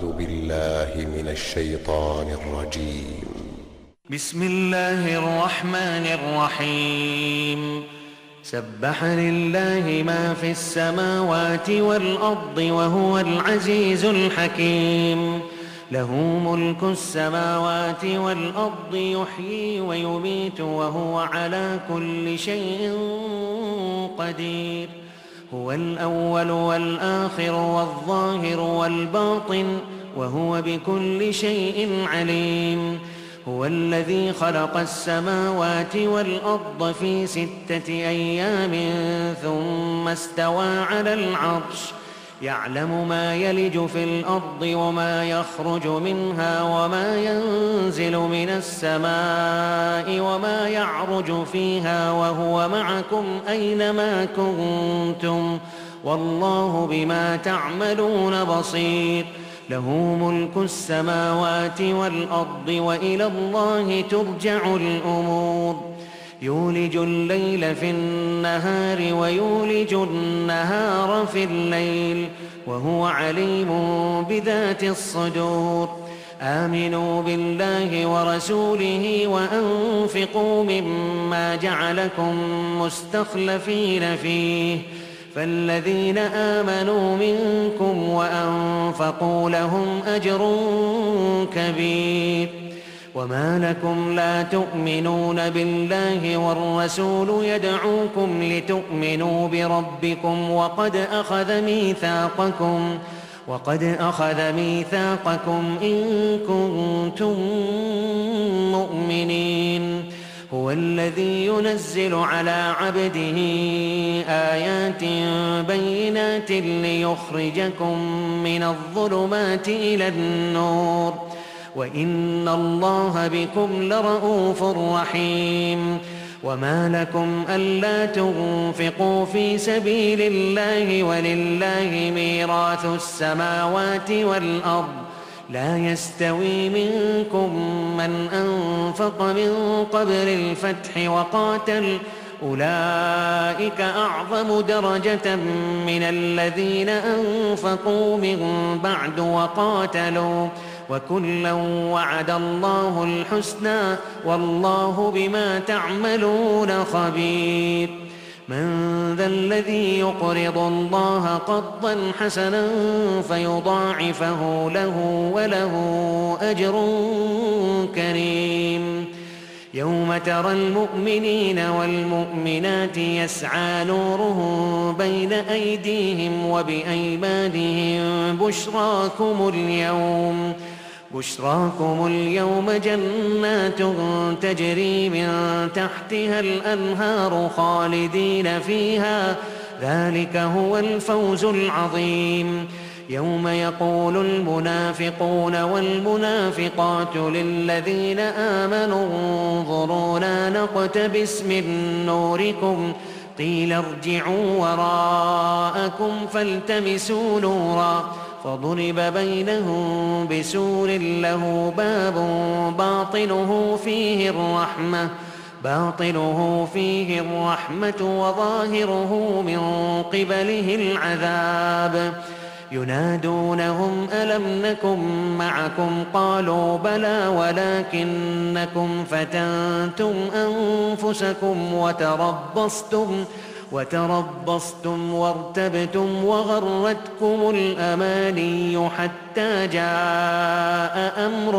أعوذ بالله من الشيطان الرجيم. بسم الله الرحمن الرحيم. سبح لله ما في السماوات والأرض وهو العزيز الحكيم. له ملك السماوات والأرض يحيي ويميت وهو على كل شيء قدير. هو الأول والآخر والظاهر والباطن وهو بكل شيء عليم. هو الذي خلق السماوات والأرض في 6 أيام ثم استوى على العرش. يعلم ما يلج في الأرض وما يخرج منها وما ينزل من السماء وما يعرج فيها وهو معكم أينما كنتم والله بما تعملون بصير. له ملك السماوات والأرض وإلى الله ترجع الأمور. يولج الليل في النهار ويولج النهار في الليل وهو عليم بذات الصدور. آمنوا بالله ورسوله وأنفقوا مما جعلكم مستخلفين فيه فالذين آمنوا منكم وأنفقوا لهم أجر كبير. وما لكم لا تؤمنون بالله والرسول يدعوكم لتؤمنوا بربكم وقد أخذ ميثاقكم إن كنتم مؤمنين. هو الذي ينزل على عبده آيات بينات ليخرجكم من الظلمات إلى النور وإن الله بكم لرءوف رحيم. وما لكم ألا تنفقوا في سبيل الله ولله ميراث السماوات والأرض لا يستوي منكم من أنفق من قبل الفتح وقاتل أولئك أعظم درجة من الذين أنفقوا من بعد وقاتلوا وكلا وعد الله الحسنى والله بما تعملون خبير. من ذا الذي يقرض الله قرضا حسنا فيضاعفه له وله أجر كريم. يوم ترى المؤمنين والمؤمنات يسعى نورهم بين أيديهم وبأيمانهم بشراكم اليوم جنات تجري من تحتها الأنهار خالدين فيها ذلك هو الفوز العظيم. يوم يقول المنافقون والمنافقات للذين آمنوا انظرونا نقتبس من نوركم قيل ارجعوا وراءكم فالتمسوا نورا فضرب بينهم بسور له باب باطنه فيه الرحمة وظاهره من قبله العذاب. ينادونهم ألم نكن معكم قالوا بلى ولكنكم فتنتم أنفسكم وتربصتم وارتبتم وغرتكم الأماني حتى جاء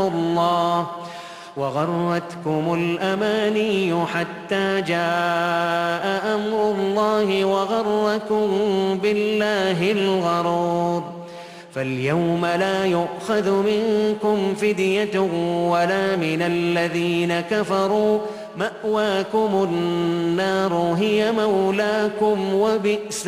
أمر الله وغركم بالله الغرور. فاليوم لا يؤخذ منكم فدية ولا من الذين كفروا مأواكم النار هي مولاكم وبئس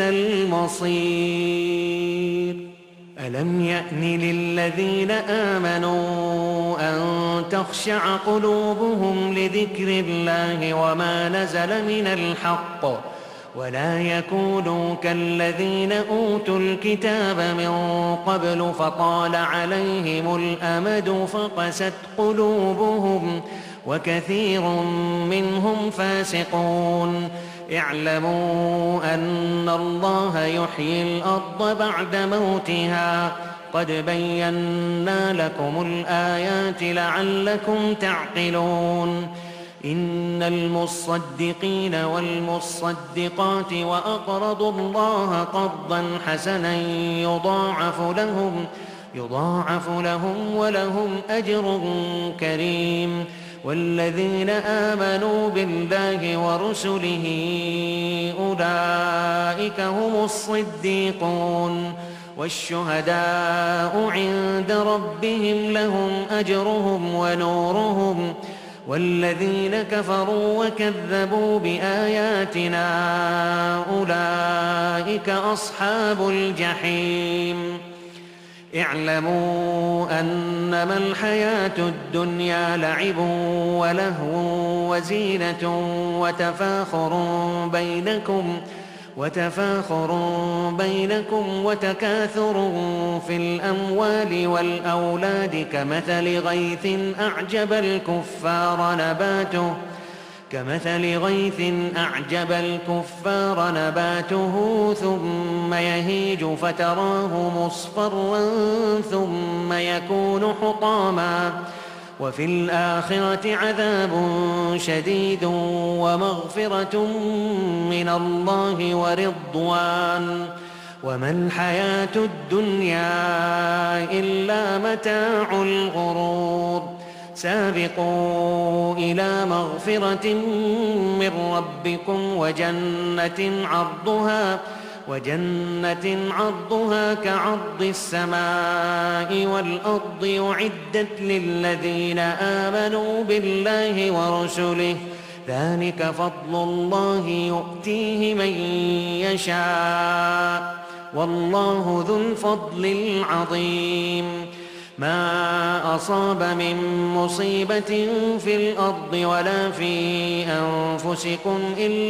المصير. ألم يأن للذين آمنوا أن تخشع قلوبهم لذكر الله وما نزل من الحق ولا يكونوا كالذين أوتوا الكتاب من قبل فطال عليهم الأمد فقست قلوبهم وكثير منهم فاسقون. اعلموا أن الله يحيي الأرض بعد موتها قد بينا لكم الآيات لعلكم تعقلون إن المصدقين والمصدقات وأقرضوا الله قرضا حسنا يضاعف لهم ولهم أجر كريم والذين آمنوا بالله ورسله أولئك هم الصديقون والشهداء عند ربهم لهم أجرهم ونورهم والذين كفروا وكذبوا بآياتنا أولئك أصحاب الجحيم اعلموا أنما الحياة الدنيا لعب ولهو وزينة وتفاخر بينكم وتكاثر في الأموال والأولاد كمثل غيث أعجب الكفار نباته ثم يهيج فتراه مصفرا ثم يكون حطاما وفي الآخرة عذاب شديد ومغفرة من الله ورضوان وما الحياة الدنيا إلا متاع الغرور سابقوا إلى مغفرة من ربكم وجنة عرضها كعرض السماء والأرض أعدت للذين آمنوا بالله ورسله ذلك فضل الله يؤتيه من يشاء والله ذو الفضل العظيم ما أصاب من مصيبة في الأرض ولا في أنفسكم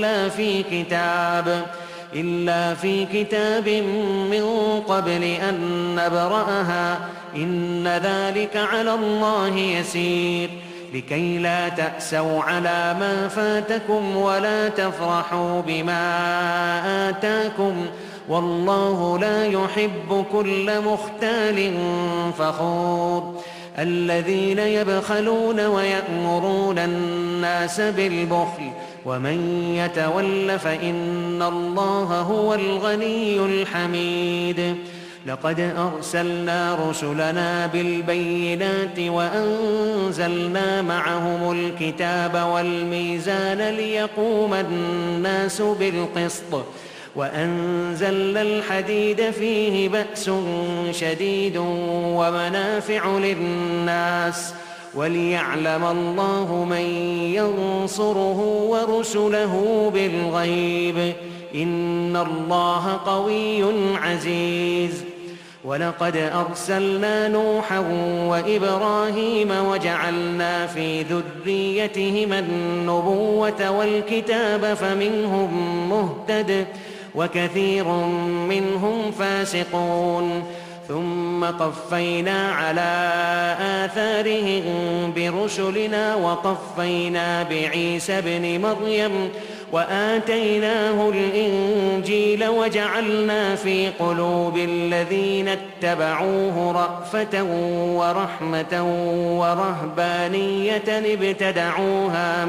إلا في كتاب من قبل أن نبرأها إن ذلك على الله يسير لكي لا تأسوا على ما فاتكم ولا تفرحوا بما آتاكم والله لا يحب كل مختال فخور الذين يبخلون ويأمرون الناس بالبخل ومن يتول فإن الله هو الغني الحميد لقد أرسلنا رسلنا بالبينات وأنزلنا معهم الكتاب والميزان ليقوم الناس بالقسط وأنزلنا الحديد فيه بأس شديد ومنافع للناس وليعلم الله من ينصره ورسله بالغيب إن الله قوي عزيز ولقد أرسلنا نوحا وإبراهيم وجعلنا في ذريتهما النبوة والكتاب فمنهم مهتد وكثير منهم فاسقون ثم قفينا على آثارهم برسلنا وقفينا بعيسى ابن مريم وآتيناه الإنجيل وجعلنا في قلوب الذين اتبعوه رأفة ورحمة ورهبانية ابتدعوها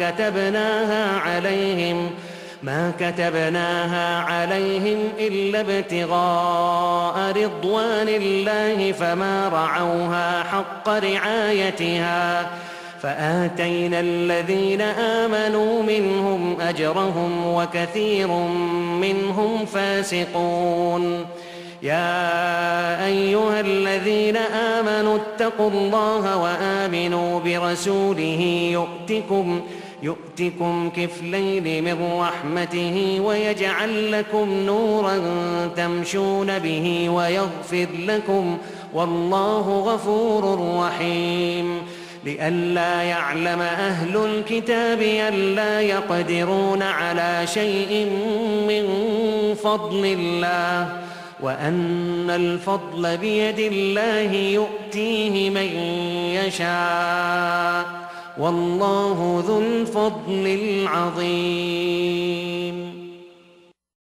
ما كتبناها عليهم إلا ابتغاء رضوان الله فما رعوها حق رعايتها فآتينا الذين آمنوا منهم أجرهم وكثير منهم فاسقون يا أيها الذين آمنوا اتقوا الله وآمنوا برسوله يؤتكم كفلين من رحمته ويجعل لكم نورا تمشون به ويغفر لكم والله غفور رحيم لئلا يعلم أهل الكتاب ألا يقدرون على شيء من فضل الله وأن الفضل بيد الله يؤتيه من يشاء والله ذو الفضل العظيم